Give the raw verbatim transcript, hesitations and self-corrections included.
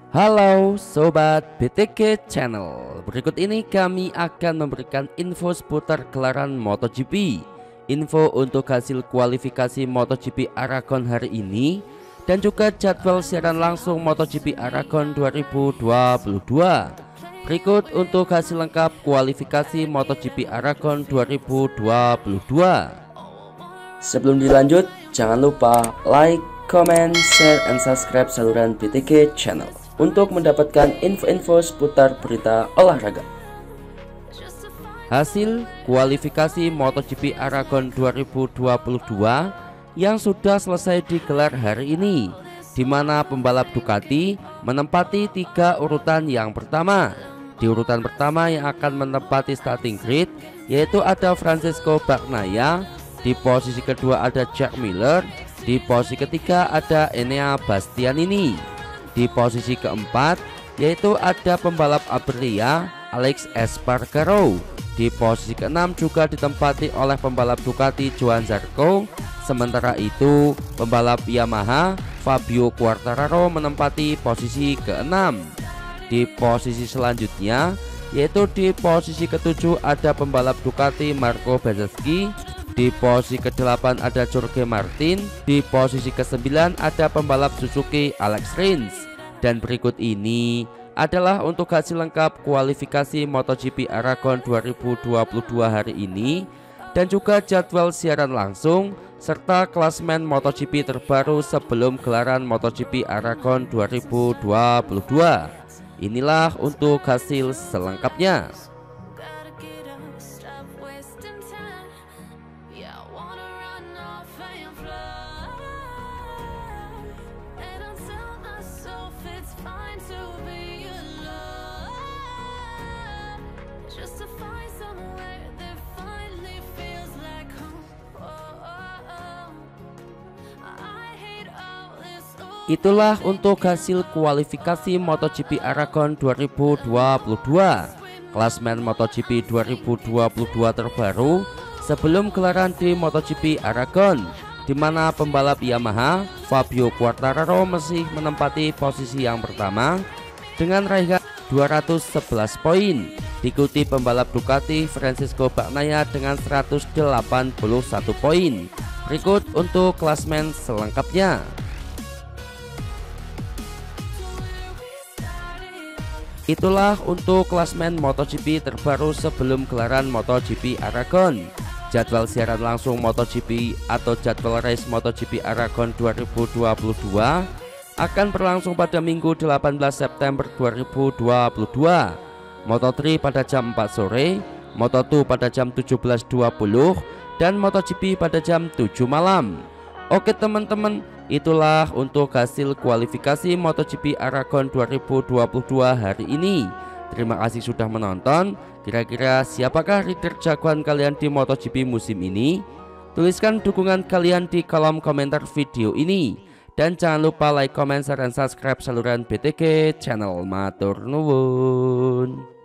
Halo Sobat B T K Channel. Berikut ini kami akan memberikan info seputar gelaran MotoGP, info untuk hasil kualifikasi MotoGP Aragon hari ini, dan juga jadwal siaran langsung MotoGP Aragon dua ribu dua puluh dua. Berikut untuk hasil lengkap kualifikasi MotoGP Aragon dua ribu dua puluh dua. Sebelum dilanjut, jangan lupa like, comment, share, and subscribe saluran B T K Channel untuk mendapatkan info-info seputar berita olahraga. Hasil kualifikasi MotoGP Aragon dua ribu dua puluh dua yang sudah selesai digelar hari ini, di mana pembalap Ducati menempati tiga urutan yang pertama. Di urutan pertama yang akan menempati starting grid yaitu ada Francesco Bagnaia, di posisi kedua ada Jack Miller, di posisi ketiga ada Enea Bastianini. Di posisi keempat yaitu ada pembalap Aprilia Alex Espargaro. Di posisi keenam juga ditempati oleh pembalap Ducati Johann Zarco. Sementara itu pembalap Yamaha Fabio Quartararo menempati posisi keenam. Di posisi selanjutnya yaitu di posisi ketujuh ada pembalap Ducati Marco Bezzecchi. Di posisi kedelapan ada Jorge Martin. Di posisi kesembilan ada pembalap Suzuki Alex Rins. Dan berikut ini adalah untuk hasil lengkap kualifikasi MotoGP Aragon dua ribu dua puluh dua hari ini, dan juga jadwal siaran langsung serta klasemen MotoGP terbaru sebelum gelaran MotoGP Aragon dua ribu dua puluh dua. Inilah untuk hasil selengkapnya. Itulah untuk hasil kualifikasi MotoGP Aragon dua ribu dua puluh dua. Klasemen MotoGP dua ribu dua puluh dua terbaru sebelum gelaran di MotoGP Aragon, di mana pembalap Yamaha Fabio Quartararo masih menempati posisi yang pertama dengan raihan dua ratus sebelas poin. Diikuti pembalap Ducati Francesco Bagnaia dengan seratus delapan puluh satu poin. Berikut untuk klasemen selengkapnya. Itulah untuk klasemen MotoGP terbaru sebelum gelaran MotoGP Aragon. Jadwal siaran langsung MotoGP atau jadwal race MotoGP Aragon dua ribu dua puluh dua akan berlangsung pada Minggu delapan belas September dua ribu dua puluh dua. Moto tiga pada jam empat sore, Moto dua pada jam tujuh belas dua puluh, dan MotoGP pada jam tujuh malam. Oke teman-teman, itulah untuk hasil kualifikasi MotoGP Aragon dua ribu dua puluh dua hari ini. Terima kasih sudah menonton. Kira-kira siapakah rider jagoan kalian di MotoGP musim ini? Tuliskan dukungan kalian di kolom komentar video ini. Dan jangan lupa like, comment, share, dan subscribe saluran B T K Channel. Matur nuwun.